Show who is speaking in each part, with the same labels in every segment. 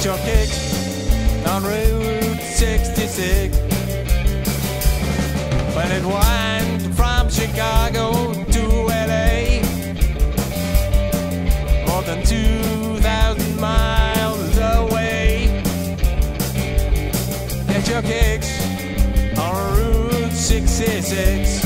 Speaker 1: Get your kicks on Route 66. When it winds from Chicago to LA, more than 2,000 miles away. Get your kicks on Route 66.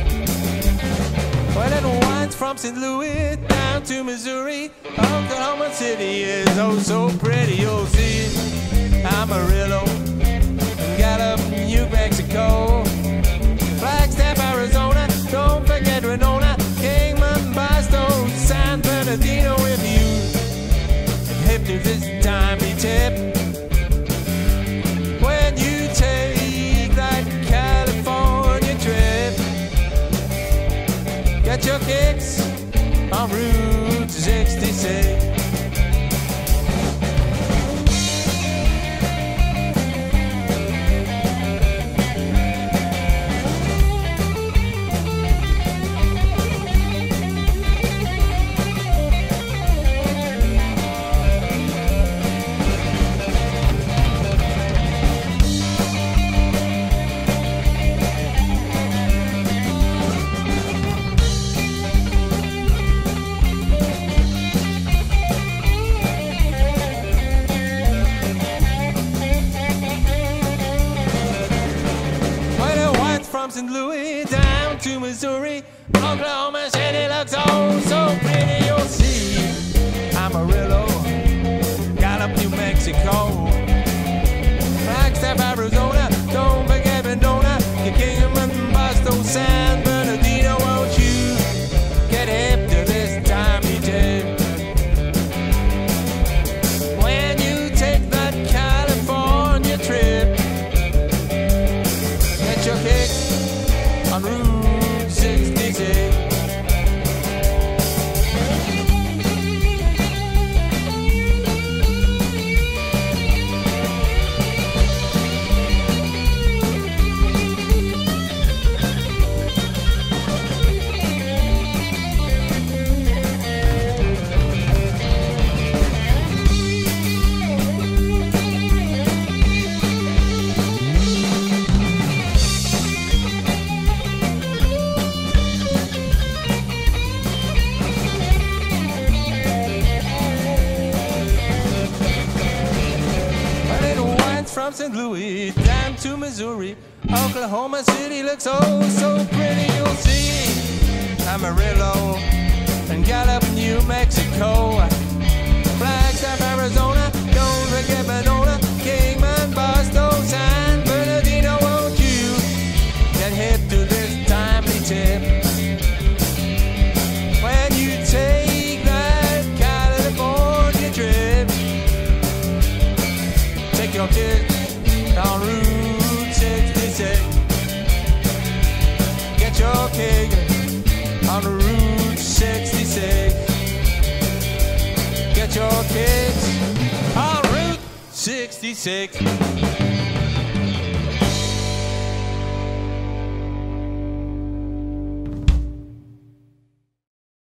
Speaker 1: When it winds from St. Louis down to Missouri, Oklahoma City is oh so pretty. You'll see Amarillo, Gallup, New Mexico, Flagstaff, Arizona, don't forget Winona, Kingman, Barstow, San Bernardino. If you hip to this timely tip, when you take that California trip, get your kicks on Route 66. From St. Louis down to Missouri, Oklahoma City looks oh so pretty. You'll see Amarillo, Gallup, New Mexico, Flagstaff, Arizona, don't forget Winona, Kingman, Barstow, San Bernardino. Won't you get hip to this timely tip? When you take that California trip, get your kicks on Route 66. From St. Louis down to Missouri, Oklahoma City looks oh so pretty. You'll see Amarillo and Gallup, New Mexico, Flagstaff, Arizona, don't forget Winona, Kingman, Barstow, San Bernardino. Won't you get hip to this timely tip? When you take that California trip, take your kicks on Route 66. Get your kick on Route 66. Get your kicks on Route 66.